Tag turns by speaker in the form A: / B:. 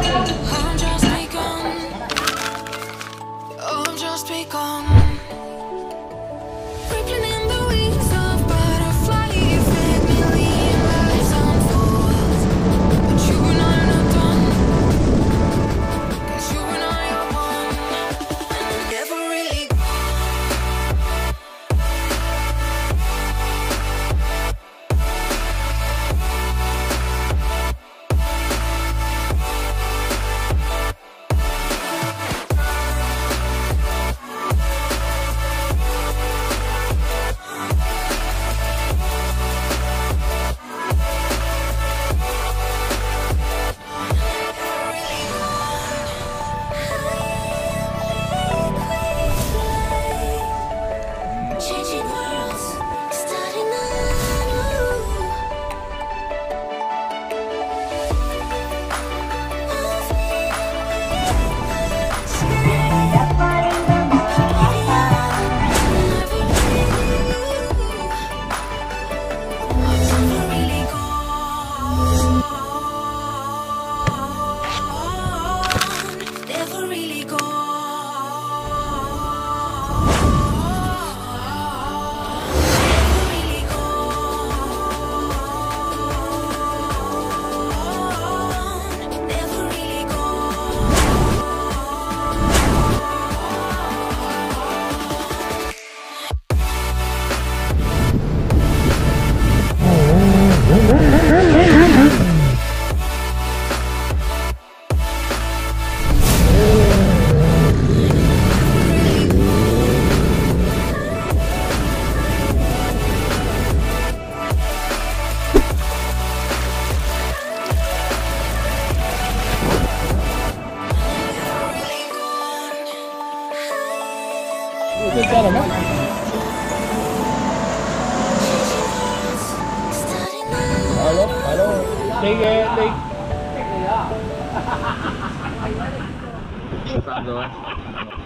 A: I'm just begun. I'm just begun. Rippling in the wings of butterfly, you've made million lives unfold. But you and I are not done, 'cause you and I are one. Never really changing worlds, starting anew. Never really gone.
B: Alo, alo. Đi ghê, đi. Sao rồi?